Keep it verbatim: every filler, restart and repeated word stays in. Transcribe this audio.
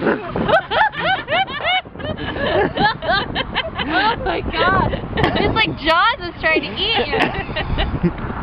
Oh my god! It's like Jaws is trying to eat you.